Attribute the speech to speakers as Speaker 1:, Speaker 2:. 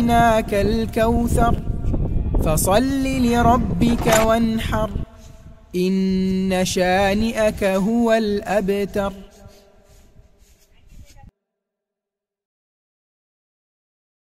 Speaker 1: أعطيناك الكوثر فصل لربك وانحر إن شانئك هو الأبتر.